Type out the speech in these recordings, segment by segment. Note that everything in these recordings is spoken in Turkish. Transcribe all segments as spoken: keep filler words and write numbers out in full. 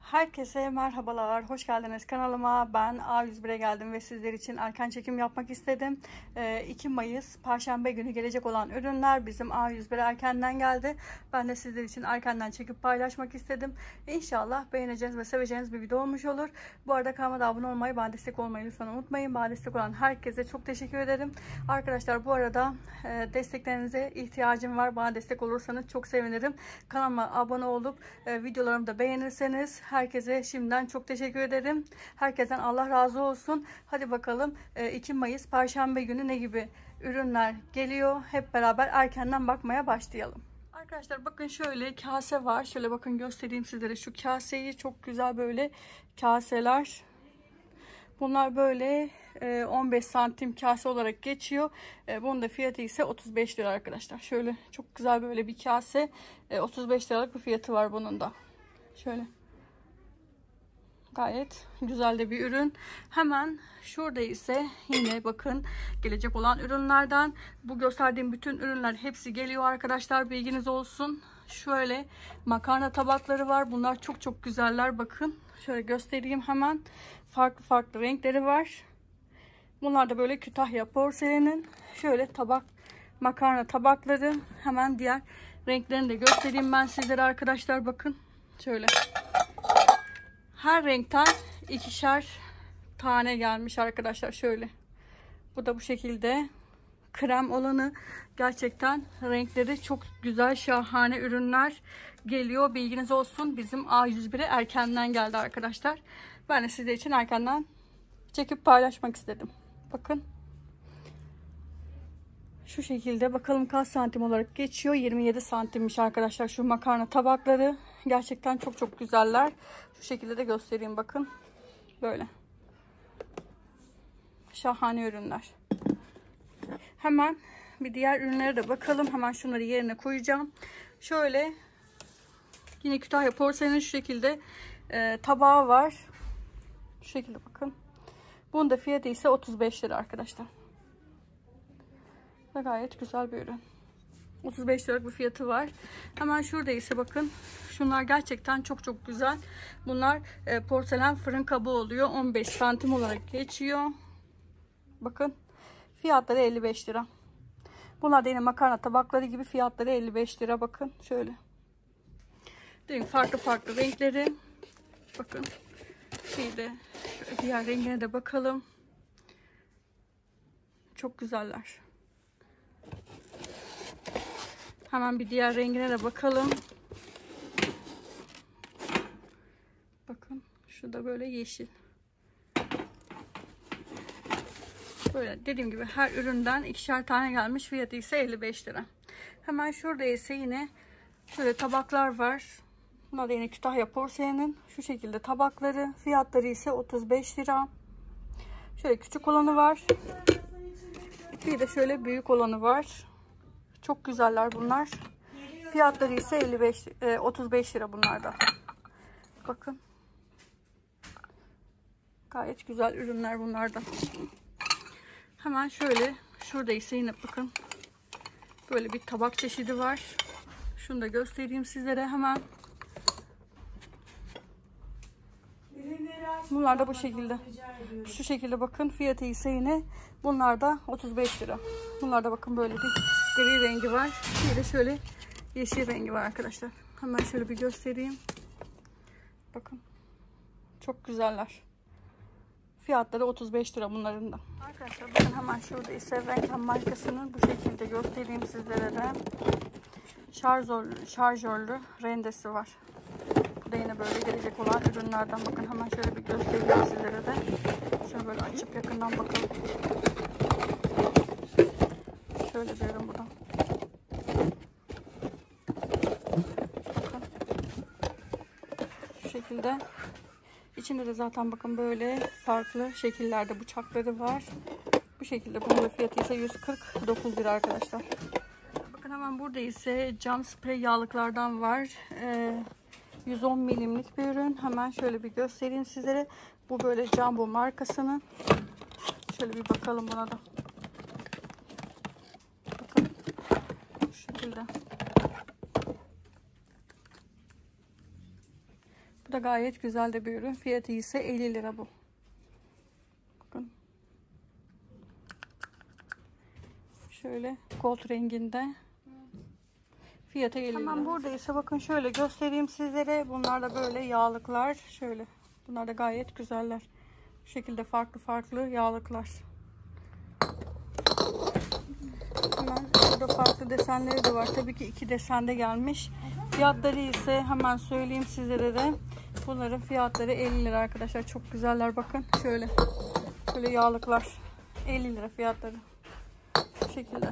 Herkese merhabalar, hoş geldiniz kanalıma. Ben A yüz bire geldim ve sizler için erken çekim yapmak istedim. iki Mayıs Perşembe günü gelecek olan ürünler bizim A yüz bire erkenden geldi. Ben de sizler için erkenden çekip paylaşmak istedim. İnşallah beğeneceğiniz ve seveceğiniz bir video olmuş olur. Bu arada kanalıma da abone olmayı, bana destek olmayı lütfen unutmayın. Bana destek olan herkese çok teşekkür ederim. Arkadaşlar bu arada desteklerinize ihtiyacım var. Bana destek olursanız çok sevinirim. Kanalıma abone olup videolarımı da beğenirseniz herkese şimdiden çok teşekkür ederim. Herkesten Allah razı olsun. Hadi bakalım iki Mayıs Perşembe günü ne gibi ürünler geliyor? Hep beraber erkenden bakmaya başlayalım. Arkadaşlar bakın şöyle kase var. Şöyle bakın göstereyim sizlere şu kaseyi. Çok güzel böyle kaseler. Bunlar böyle on beş santim kase olarak geçiyor. Bunun da fiyatı ise otuz beş lira arkadaşlar. Şöyle çok güzel böyle bir kase. otuz beş liralık bir fiyatı var bunun da. Şöyle. Gayet güzel de bir ürün. Hemen şurada ise yine bakın gelecek olan ürünlerden. Bu gösterdiğim bütün ürünler hepsi geliyor arkadaşlar. Bilginiz olsun. Şöyle makarna tabakları var. Bunlar çok çok güzeller. Bakın. Şöyle göstereyim hemen. Farklı farklı renkleri var. Bunlar da böyle Kütahya porselenin. Şöyle tabak makarna tabakları. Hemen diğer renklerini de göstereyim ben sizlere arkadaşlar. Bakın. Şöyle. Her renkten ikişer tane gelmiş arkadaşlar. Şöyle. Bu da bu şekilde. Krem olanı. Gerçekten renkleri çok güzel, şahane ürünler geliyor. Bilginiz olsun. Bizim A yüz bire erkenden geldi arkadaşlar. Ben de sizler için erkenden çekip paylaşmak istedim. Bakın. Şu şekilde bakalım kaç santim olarak geçiyor. yirmi yedi santimmiş arkadaşlar şu makarna tabakları. Gerçekten çok çok güzeller. Şu şekilde de göstereyim bakın. Böyle. Şahane ürünler. Hemen bir diğer ürünlere de bakalım. Hemen şunları yerine koyacağım. Şöyle yine Kütahya porselenin şu şekilde e, tabağı var. Şu şekilde bakın. Bunun da fiyatı ise otuz beş lira arkadaşlar. Ve gayet güzel bir ürün. otuz beş liralık bir fiyatı var. Hemen şurada ise bakın. Şunlar gerçekten çok çok güzel. Bunlar e, porselen fırın kabı oluyor. on beş santim olarak geçiyor. Bakın. Fiyatları elli beş lira. Bunlar da yine makarna tabakları gibi, fiyatları elli beş lira. Bakın şöyle. Değil mi? Farklı farklı renkleri. Bakın. Şeyde diğer rengine de bakalım. Çok güzeller. Hemen bir diğer rengine de bakalım. Bakın şu da böyle yeşil. Böyle dediğim gibi her üründen ikişer tane gelmiş. Fiyatı ise elli beş lira. Hemen şurada ise yine şöyle tabaklar var. Bunlar da yine Kütahya porselenin şu şekilde tabakları. Fiyatları ise otuz beş lira. Şöyle küçük olanı var. Bir de şöyle büyük olanı var. Çok güzeller bunlar. Fiyatları ise elli beş, otuz beş lira bunlarda. Bakın. Gayet güzel ürünler bunlardan. Hemen şöyle şurada ise yine bakın. Böyle bir tabak çeşidi var. Şunu da göstereyim sizlere hemen. Bunlar da bu şekilde. Şu şekilde bakın. Fiyatı ise yine bunlar da otuz beş lira. Bunlar da bakın böyle bir gri rengi var. Bir de şöyle yeşil rengi var arkadaşlar. Hemen şöyle bir göstereyim. Bakın. Çok güzeller. Fiyatları otuz beş lira bunların da. Arkadaşlar bakın hemen şurada ise Renkem markasının bu şekilde göstereyim sizlere de. Şarjörlü, şarjörlü rendesi var. Bu da yine böyle gelecek olan ürünlerden. Bakın hemen şöyle bir göstereyim sizlere de. Şöyle böyle açıp yakından bakalım. Şöyle bir ürün buradan. Bakın. Şu şekilde. İçinde de zaten bakın böyle farklı şekillerde bıçakları var. Bu şekilde. Bunun da fiyatı ise yüz kırk dokuz lira arkadaşlar. Bakın hemen burada ise cam sprey yağlıklardan var. Ee, yüz on milimlik bir ürün. Hemen şöyle bir göstereyim sizlere. Bu böyle Jumbo markasının. Şöyle bir bakalım buna da. Bakın. Bu şekilde. Bu da gayet güzel de bir ürün. Fiyatı ise elli lira bu. Bakın. Şöyle gold renginde. Fiyatı elli lira. Hemen burada ise bakın şöyle göstereyim sizlere. Bunlar da böyle yağlıklar. Şöyle. Bunlar da gayet güzeller. Bu şekilde farklı farklı yağlıklar. Hemen burada farklı desenleri de var. Tabii ki iki desende gelmiş. Fiyatları ise hemen söyleyeyim sizlere de. Bunların fiyatları elli lira arkadaşlar. Çok güzeller bakın. Şöyle. Şöyle yağlıklar. elli lira fiyatları. Bu şekilde.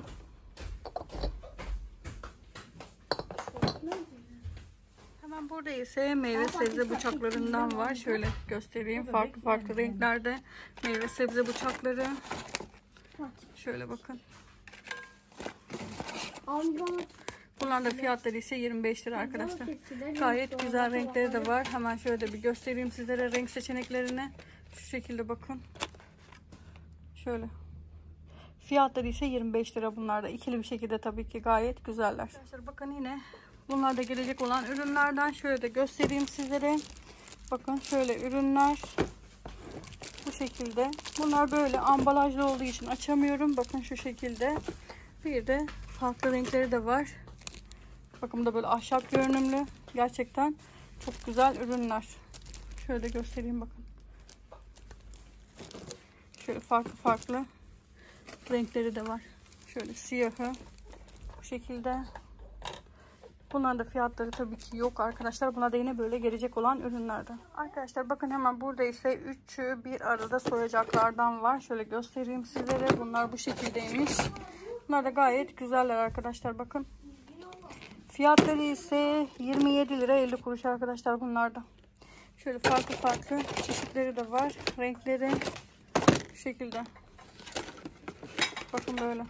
Hemen burada ise meyve sebze bıçaklarından var. Şöyle göstereyim. Farklı farklı renklerde meyve sebze bıçakları. Şöyle bakın. Bunların da fiyatları ise yirmi beş lira arkadaşlar. Gayet güzel renkleri de var. Hemen şöyle de bir göstereyim sizlere renk seçeneklerini. Şu şekilde bakın. Şöyle. Fiyatları ise yirmi beş lira bunlar da. İkili bir şekilde tabii ki gayet güzeller. Arkadaşlar bakın yine bunlar da gelecek olan ürünlerden. Şöyle de göstereyim sizlere. Bakın şöyle ürünler. Bu şekilde. Bunlar böyle ambalajlı olduğu için açamıyorum. Bakın şu şekilde. Bir de farklı renkleri de var. Bakın bu da böyle ahşap görünümlü. Gerçekten çok güzel ürünler. Şöyle de göstereyim bakın. Şöyle farklı farklı renkleri de var. Şöyle siyahı. Bu şekilde. Bunların da fiyatları tabii ki yok arkadaşlar. Buna da yine böyle gelecek olan ürünlerden. Arkadaşlar bakın hemen burada ise üçü bir arada soyacaklardan var. Şöyle göstereyim sizlere. Bunlar bu şekildeymiş. Bunlar da gayet güzeller arkadaşlar bakın. Fiyatları ise yirmi yedi lira elli kuruş arkadaşlar bunlarda. Şöyle farklı farklı çeşitleri de var. Renkleri bu şekilde. Bakın böyle.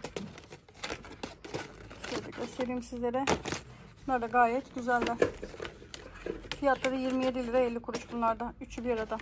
Şöyle göstereyim sizlere. Bunlar da gayet güzeller. Fiyatları yirmi yedi lira elli kuruş bunlarda. Üçü bir arada.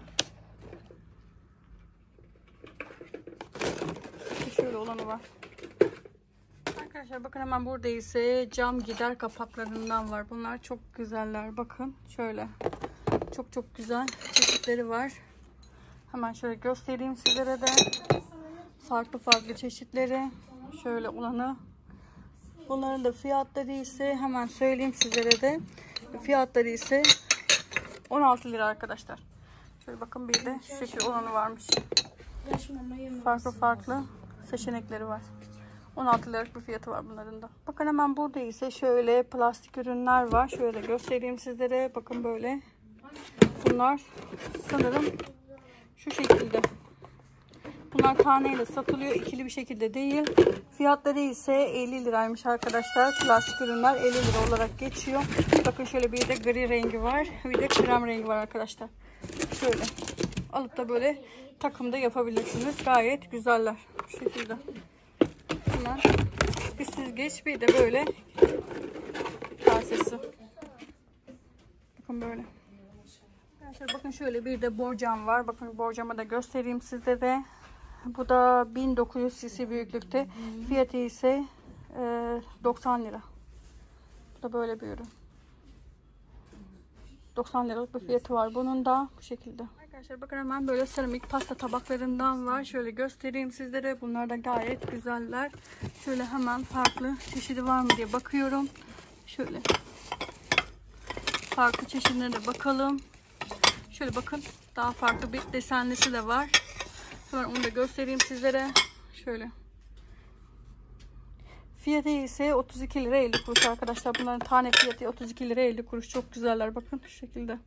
Şöyle olanı var. Arkadaşlar bakın hemen burada ise cam gider kapaklarından var. Bunlar çok güzeller. Bakın şöyle. Çok çok güzel çeşitleri var. Hemen şöyle göstereyim sizlere de. Farklı farklı çeşitleri. Şöyle olanı. Bunların da fiyatları ise hemen söyleyeyim sizlere de. Fiyatları ise on altı lira arkadaşlar. Şöyle bakın bir de şu şekil olanı varmış. Farklı farklı seçenekleri var. on altı liralık bir fiyatı var bunların da. Bakın hemen burada ise şöyle plastik ürünler var. Şöyle göstereyim sizlere. Bakın böyle. Bunlar sanırım şu şekilde. Bunlar taneyle satılıyor. İkili bir şekilde değil. Fiyatları ise elli liraymış arkadaşlar. Plastik ürünler elli lira olarak geçiyor. Bakın şöyle bir de gri rengi var. Bir de krem rengi var arkadaşlar. Şöyle. Alıp da böyle takımda yapabilirsiniz. Gayet güzeller. Bu şekilde. Hemen bir süzgeç bir de böyle kasesi. Bakın böyle. Arkadaşlar bakın şöyle bir de borcam var. Bakın borcamı da göstereyim sizlere. Bu da bin dokuz yüz cc büyüklükte. Fiyatı ise e, doksan lira. Bu da böyle bir ürün. doksan liralık bir fiyatı var. Bunun da bu şekilde. Arkadaşlar bakın hemen böyle seramik pasta tabaklarından var. Şöyle göstereyim sizlere. Bunlar da gayet güzeller. Şöyle hemen farklı çeşidi var mı diye bakıyorum. Şöyle. Farklı çeşitlerine de bakalım. Şöyle bakın. Daha farklı bir desenlisi de var. Hemen onu da göstereyim sizlere. Şöyle. Fiyatı ise otuz iki lira elli kuruş arkadaşlar. Bunların tane fiyatı otuz iki lira elli kuruş. Çok güzeller. Bakın şu şekilde.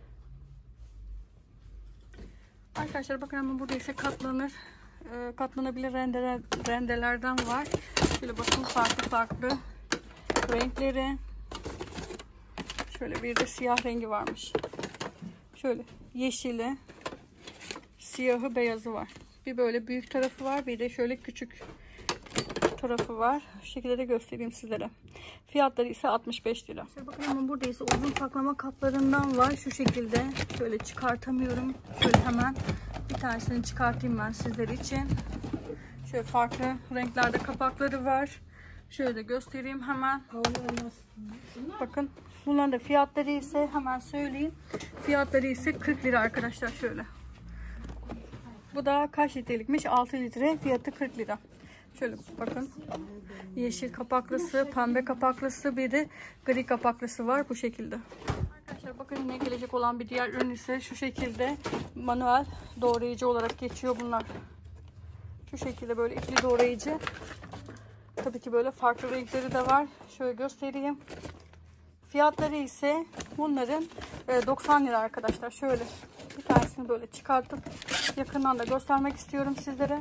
Arkadaşlar bakın hemen burada ise katlanır. E, katlanabilir rendeler, rendelerden var. Şöyle bakın farklı farklı renkleri. Şöyle bir de siyah rengi varmış. Şöyle yeşili, siyahı, beyazı var. Bir böyle büyük tarafı var. Bir de şöyle küçük tarafı var. Şu şekilde de göstereyim sizlere. Fiyatları ise altmış beş lira. İşte bakın hemen burada ise uzun saklama kaplarından var. Şu şekilde. Şöyle çıkartamıyorum. Şöyle hemen bir tanesini çıkartayım ben sizler için. Şöyle farklı renklerde kapakları var. Şöyle de göstereyim hemen. Bakın bunların da fiyatları ise hemen söyleyeyim. Fiyatları ise kırk lira arkadaşlar şöyle. Bu da kaç litrelikmiş? altı litre, fiyatı kırk lira. Şöyle bakın. Yeşil kapaklısı, pembe kapaklısı, bir de gri kapaklısı var bu şekilde. Arkadaşlar bakın yine gelecek olan bir diğer ürün ise şu şekilde manuel doğrayıcı olarak geçiyor bunlar. Şu şekilde böyle ikili doğrayıcı. Tabii ki böyle farklı renkleri de var. Şöyle göstereyim. Fiyatları ise bunların doksan lira arkadaşlar. Şöyle bir tanesini böyle çıkartıp yakından da göstermek istiyorum sizlere.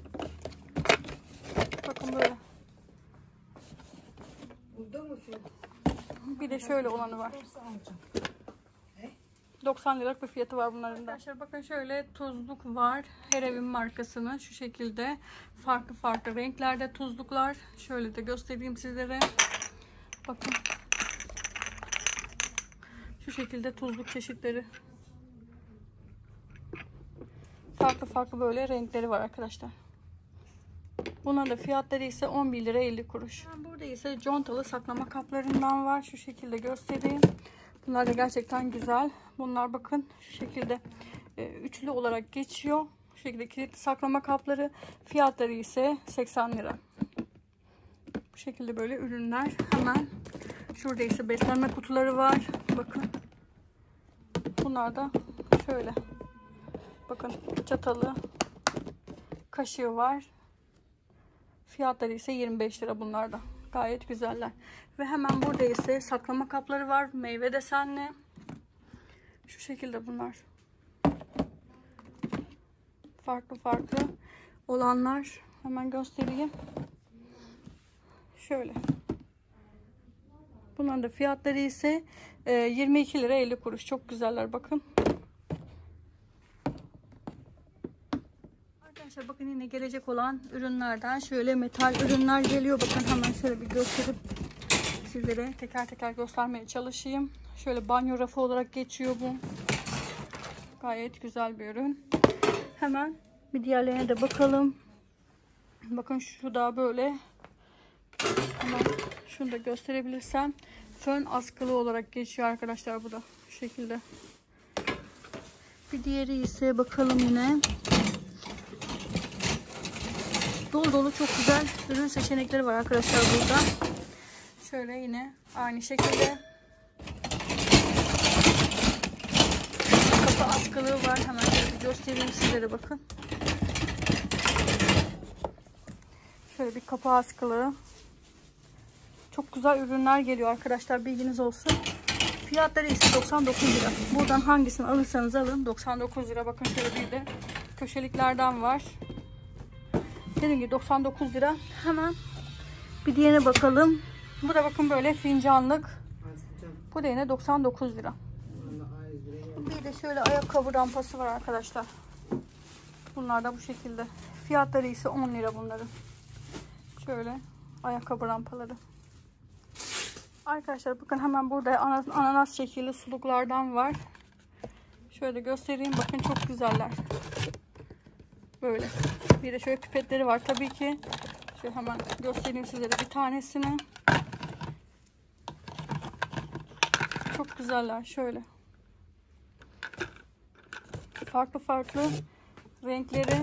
Bakın böyle. Bir de şöyle olanı var. doksan liralık bir fiyatı var bunların da. Arkadaşlar bakın şöyle tuzluk var. Her evin markasının şu şekilde farklı farklı renklerde tuzluklar. Şöyle de göstereyim sizlere. Bakın. Şu şekilde tuzluk çeşitleri. Farklı farklı böyle renkleri var arkadaşlar. Bunların da fiyatları ise on bir lira elli kuruş. Burada ise contalı saklama kaplarından var. Şu şekilde göstereyim. Bunlar da gerçekten güzel. Bunlar bakın şu şekilde e, üçlü olarak geçiyor. Şu şekilde kilitli saklama kapları. Fiyatları ise seksen lira. Bu şekilde böyle ürünler. Hemen şurada ise beslenme kutuları var. Bakın. Bunlar da şöyle. Bakın çatalı, kaşığı var. Fiyatları ise yirmi beş lira bunlar da. Gayet güzeller. Ve hemen burada ise saklama kapları var. Meyve desenli. Şu şekilde bunlar. Farklı farklı olanlar. Hemen göstereyim. Şöyle. Bunların da fiyatları ise yirmi iki lira elli kuruş. Çok güzeller bakın. Arkadaşlar bakın yine gelecek olan ürünlerden şöyle metal ürünler geliyor. Bakın hemen şöyle bir gösterip sizlere teker teker göstermeye çalışayım. Şöyle banyo rafı olarak geçiyor bu. Gayet güzel bir ürün. Hemen bir diğerlerine de bakalım. Bakın şu da böyle. Hemen şunu da gösterebilirsem. Fön askılı olarak geçiyor arkadaşlar bu da. Şu şekilde. Bir diğeri ise bakalım yine. Dolu dolu çok güzel ürün seçenekleri var arkadaşlar burada. Şöyle yine aynı şekilde. Kapı askılığı var. Hemen şöyle bir göstereyim sizlere bakın. Şöyle bir kapı askılığı. Çok güzel ürünler geliyor arkadaşlar. Bilginiz olsun. Fiyatları ise doksan dokuz lira. Buradan hangisini alırsanız alın. doksan dokuz lira. Bakın şöyle bir de köşeliklerden var. Dediğim gibi doksan dokuz lira. Hemen bir diğerine bakalım. Bu da bakın böyle fincanlık. Bu da yine doksan dokuz lira. Bir de şöyle ayakkabı rampası var arkadaşlar. Bunlar da bu şekilde. Fiyatları ise on lira bunların. Şöyle ayakkabı rampaları. Arkadaşlar bakın hemen burada ananas şekilli suluklardan var. Şöyle göstereyim. Bakın çok güzeller. Böyle. Bir de şöyle pipetleri var tabii ki. Şöyle hemen göstereyim sizlere bir tanesini. Çok güzeller. Şöyle. Farklı farklı renkleri.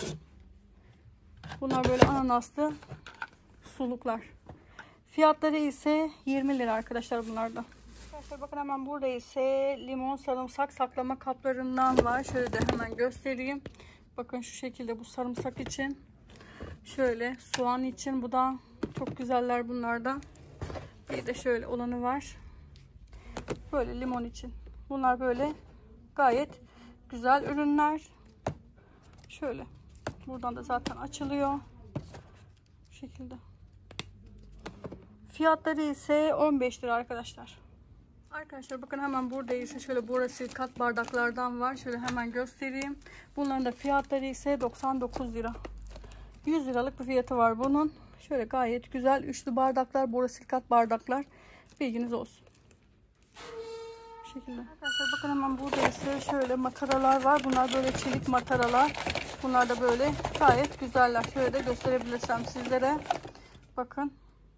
Bunlar böyle ananaslı suluklar. Fiyatları ise yirmi lira arkadaşlar bunlarda. Arkadaşlar bakın hemen burada ise limon sarımsak saklama kaplarından var. Şöyle de hemen göstereyim. Bakın şu şekilde bu sarımsak için. Şöyle soğan için. Bu da çok güzeller bunlarda. Bir de şöyle olanı var. Böyle limon için. Bunlar böyle gayet güzel ürünler. Şöyle. Buradan da zaten açılıyor. Bu şekilde. Fiyatları ise on beş lira arkadaşlar. Arkadaşlar bakın hemen burada ise şöyle borosilikat bardaklardan var. Şöyle hemen göstereyim. Bunların da fiyatları ise doksan dokuz lira. yüz liralık bir fiyatı var bunun. Şöyle gayet güzel üçlü bardaklar, borosilikat bardaklar. Bilginiz olsun. Bu şekilde. Arkadaşlar bakın hemen burada ise şöyle mataralar var. Bunlar böyle çelik mataralar. Bunlar da böyle gayet güzeller. Şöyle de gösterebilirsem sizlere. Bakın.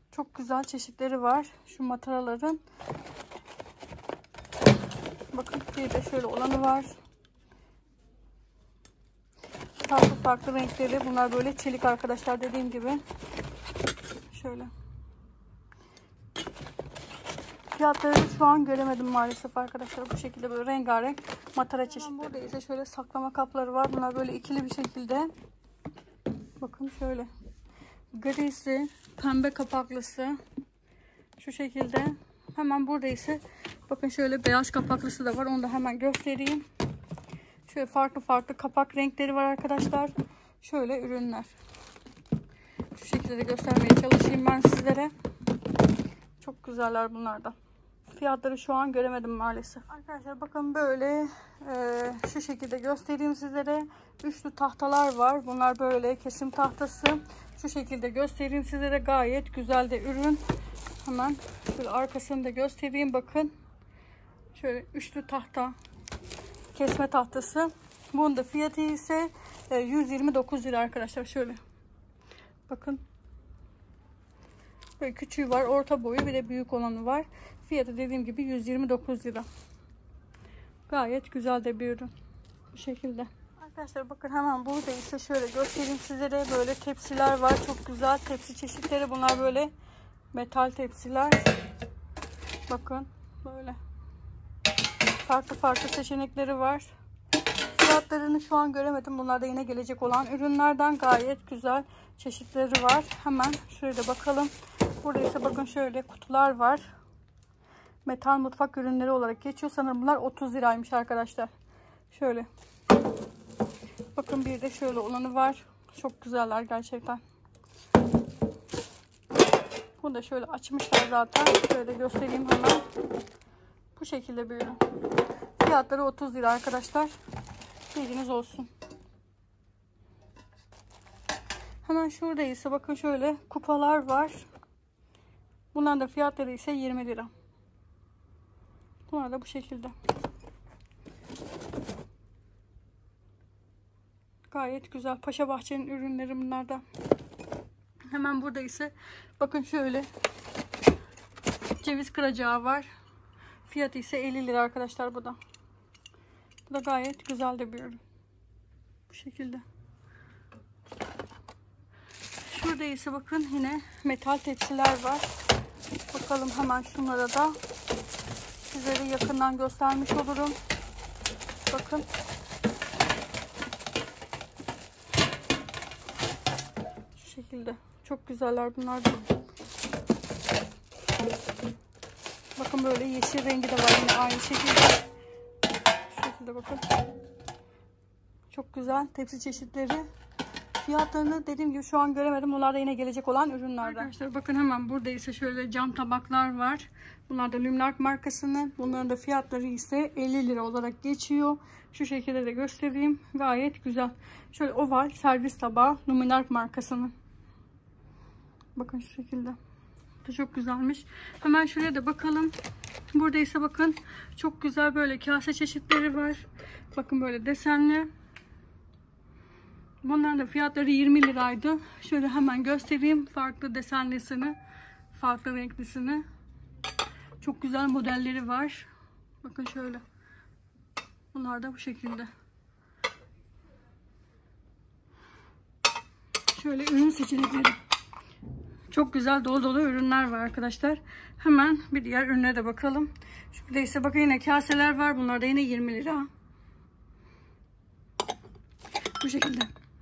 Çok güzel çeşitleri var şu mataraların. Bakın bir de şöyle olanı var. Farklı farklı renkleri. Bunlar böyle çelik arkadaşlar, dediğim gibi. Şöyle. Fiyatları şu an göremedim maalesef arkadaşlar. Bu şekilde böyle rengarenk matara çeşitleri. Burada ise şöyle saklama kapları var. Bunlar böyle ikili bir şekilde. Bakın şöyle. Grisi, pembe kapaklısı. Şu şekilde. Hemen burada ise bakın şöyle beyaz kapaklısı da var. Onu da hemen göstereyim. Şöyle farklı farklı kapak renkleri var arkadaşlar. Şöyle ürünler. Şu şekilde de göstermeye çalışayım ben sizlere. Çok güzeller bunlar da. Fiyatları şu an göremedim maalesef. Arkadaşlar bakın böyle e, şu şekilde göstereyim sizlere. Üçlü tahtalar var. Bunlar böyle kesim tahtası. Şu şekilde göstereyim sizlere. Gayet güzel de ürün. Hemen şöyle arkasını da göstereyim. Bakın. Şöyle üçlü tahta. Kesme tahtası. Bunun da fiyatı ise yüz yirmi dokuz lira arkadaşlar. Şöyle. Bakın. Böyle küçüğü var, orta boyu, bir de büyük olanı var. Fiyatı dediğim gibi yüz yirmi dokuz lira. Gayet güzel de bir ürün. Bu şekilde. Arkadaşlar bakın hemen burada ise şöyle göstereyim sizlere. Böyle tepsiler var. Çok güzel tepsi çeşitleri. Bunlar böyle metal tepsiler. Bakın böyle. Farklı farklı seçenekleri var. Fiyatlarını şu an göremedim. Bunlar da yine gelecek olan ürünlerden. Gayet güzel çeşitleri var. Hemen şöyle bakalım. Burada ise bakın şöyle kutular var. Metal mutfak ürünleri olarak geçiyor. Sanırım bunlar otuz liraymış arkadaşlar. Şöyle. Bakın bir de şöyle olanı var. Çok güzeller gerçekten. Bunu da şöyle açmışlar zaten. Şöyle göstereyim hemen. Bu şekilde bir ürün. Fiyatları otuz lira arkadaşlar. Bilginiz olsun. Hemen şurada ise bakın şöyle kupalar var. Bunların da fiyatları ise yirmi lira. Bunlar da bu şekilde. Gayet güzel. Paşa Bahçe'nin ürünleri bunlar da. Hemen burada ise bakın şöyle ceviz kıracağı var. Fiyatı ise elli lira arkadaşlar bu da. Bu da gayet güzel de bir ürün. Bu şekilde. Şurada ise bakın yine metal tepsiler var. Bakalım hemen şunlara da sizlere yakından göstermiş olurum. Bakın. Şu şekilde. Çok güzeller bunlar da. Bakın böyle yeşil rengi de var yine aynı şekilde. Şu şekilde bakın. Çok güzel tepsi çeşitleri. Fiyatlarını dediğim gibi şu an göremedim. Bunlar da yine gelecek olan ürünlerden. Arkadaşlar bakın hemen burada ise şöyle cam tabaklar var. Bunlar da Luminark markasının. Bunların da fiyatları ise elli lira olarak geçiyor. Şu şekilde de göstereyim. Gayet güzel. Şöyle oval servis tabağı Luminark markasının. Bakın şu şekilde. Bu da çok güzelmiş. Hemen şuraya da bakalım. Burada ise bakın çok güzel böyle kase çeşitleri var. Bakın böyle desenli. Bunların da fiyatları yirmi liraydı. Şöyle hemen göstereyim farklı desenlisini, farklı renklisini. Çok güzel modelleri var. Bakın şöyle. Bunlar da bu şekilde. Şöyle ürün seçenekleri. Çok güzel dolu dolu ürünler var arkadaşlar. Hemen bir diğer ürüne de bakalım. Şurada ise bakın yine kaseler var. Bunlar da yine yirmi lira. Bu şekilde.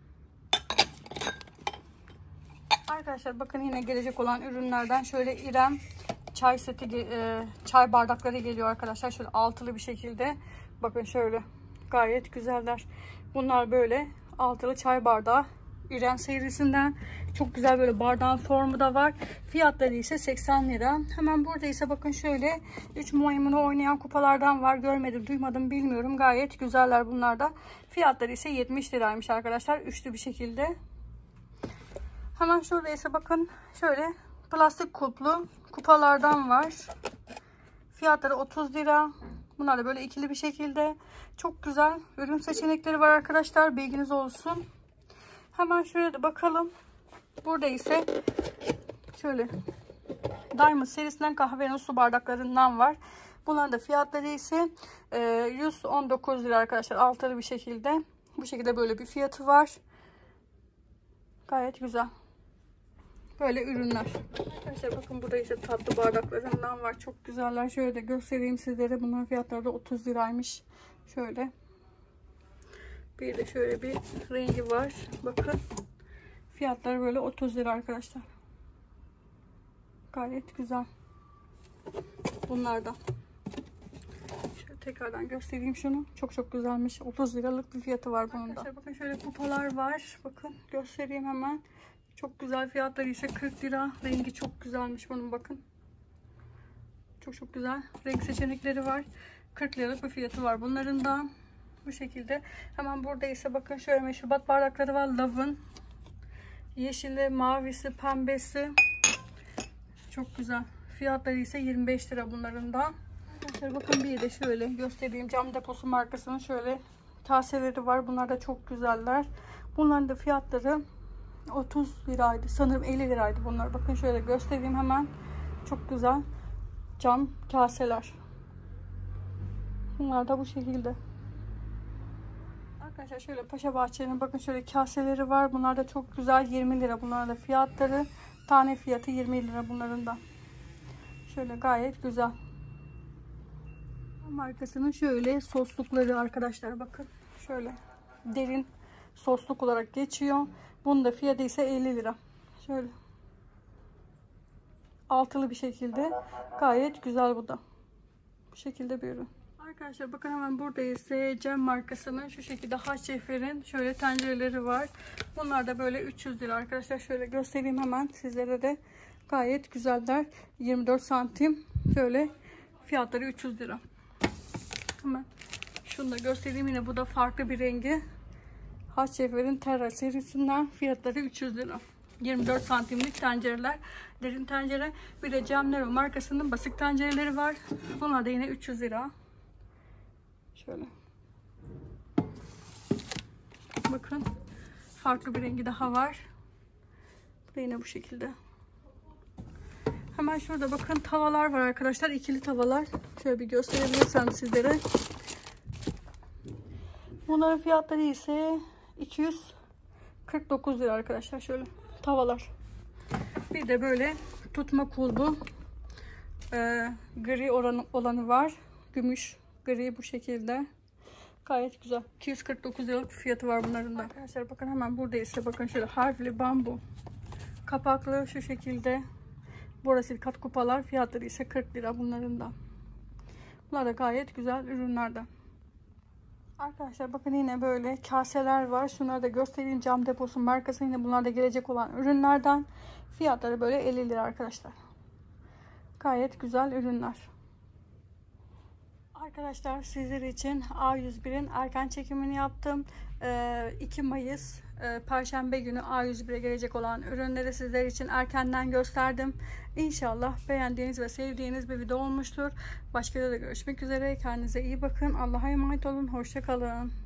Arkadaşlar bakın yine gelecek olan ürünlerden şöyle İrem çay seti, e, çay bardakları geliyor arkadaşlar. Şöyle altılı bir şekilde. Bakın şöyle gayet güzeller. Bunlar böyle altılı çay bardağı. İrem serisinden. Çok güzel böyle bardağın formu da var. Fiyatları ise seksen lira. Hemen burada ise bakın şöyle üç maymunu oynayan kupalardan var. Görmedim, duymadım, bilmiyorum. Gayet güzeller bunlar da. Fiyatları ise yetmiş liraymış arkadaşlar. Üçlü bir şekilde. Hemen şurada ise bakın şöyle plastik kulplu kupalardan var. Fiyatları otuz lira. Bunlar da böyle ikili bir şekilde. Çok güzel ürün seçenekleri var arkadaşlar. Bilginiz olsun. Hemen şöyle de bakalım. Burada ise şöyle Diamond serisinden kahverengi su bardaklarından var. Bunların da fiyatları ise yüz on dokuz lira arkadaşlar. Altılı bir şekilde. Bu şekilde böyle bir fiyatı var. Gayet güzel. Böyle ürünler. Arkadaşlar bakın burada ise tatlı bardaklarından var. Çok güzeller. Şöyle de göstereyim sizlere. Bunların fiyatları da otuz liraymış. Şöyle. Bir de şöyle bir rengi var. Bakın. Fiyatları böyle otuz lira arkadaşlar. Gayet güzel. Bunlardan. Şöyle tekrardan göstereyim şunu. Çok çok güzelmiş. otuz liralık bir fiyatı var bunun da. Arkadaşlar bakın şöyle kupalar var. Bakın göstereyim hemen. Çok güzel, fiyatları ise kırk lira. Rengi çok güzelmiş bunun, bakın. Çok çok güzel. Renk seçenekleri var. kırk liralık bir fiyatı var bunların da. Bu şekilde. Hemen burada ise bakın şöyle meşrubat bardakları var. Love'ın. Yeşili, mavisi, pembesi. Çok güzel. Fiyatları ise yirmi beş lira bunların da. Arkadaşlar bakın bir de şöyle göstereyim. Cam deposu markasının şöyle kaseleri var. Bunlar da çok güzeller. Bunların da fiyatları otuz liraydı. Sanırım elli liraydı bunlar. Bakın şöyle göstereyim hemen. Çok güzel cam kaseler. Bunlar da bu şekilde. Arkadaşlar şöyle Paşa Bahçe'nin bakın şöyle kaseleri var. Bunlar da çok güzel. yirmi lira bunların da fiyatları. Tane fiyatı yirmi lira bunların da. Şöyle gayet güzel. Markasının şöyle soslukları arkadaşlar bakın. Şöyle derin sosluk olarak geçiyor. Bunun da fiyatı ise elli lira. Şöyle. Altılı bir şekilde. Gayet güzel bu da. Bu şekilde bir ürün. Arkadaşlar bakın hemen burada ise Cem markasının şu şekilde Haşcefer'in şöyle tencereleri var. Bunlar da böyle üç yüz lira arkadaşlar. Şöyle göstereyim hemen sizlere de. Gayet güzeller. yirmi dört santim. Şöyle fiyatları üç yüz lira. Hemen şunu da göstereyim. Yine bu da farklı bir rengi. Haşcefer'in Terra serisinden fiyatları üç yüz lira. yirmi dört santimlik tencereler. Derin tencere. Bir de Cem markasının basık tencereleri var. Bunlar da yine üç yüz lira. Şöyle. Bakın. Farklı bir rengi daha var. Bu da yine bu şekilde. Hemen şurada bakın tavalar var arkadaşlar. İkili tavalar. Şöyle bir gösterebilirsem sizlere. Bunların fiyatları ise iki yüz kırk dokuz lira arkadaşlar. Şöyle tavalar. Bir de böyle tutma kulbu. Ee, gri oranı, olanı var. Gümüş gri bu şekilde. Gayet güzel. iki yüz kırk dokuz liralık fiyatı var bunların da. Arkadaşlar bakın hemen burada ise bakın şöyle harfli bambu. Kapaklı şu şekilde. Borosili kat kupalar. Fiyatları ise kırk lira bunların da. Bunlar da gayet güzel ürünlerden. Arkadaşlar bakın yine böyle kaseler var. Şunları da göstereyim. Cam deposu markası. Yine bunlar da gelecek olan ürünlerden. Fiyatları böyle elli lira arkadaşlar. Gayet güzel ürünler. Arkadaşlar sizler için A yüz bir'in erken çekimini yaptım. iki Mayıs Perşembe günü A yüz bir'e gelecek olan ürünleri sizler için erkenden gösterdim. İnşallah beğendiğiniz ve sevdiğiniz bir video olmuştur. Başka videoda görüşmek üzere. Kendinize iyi bakın. Allah'a emanet olun. Hoşça kalın.